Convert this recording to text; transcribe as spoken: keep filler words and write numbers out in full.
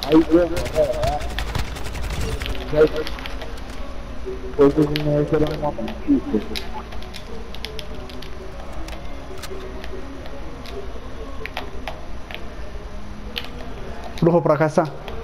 Aí deu, é. Depois os meninos eram uma partida. روحوا para casa.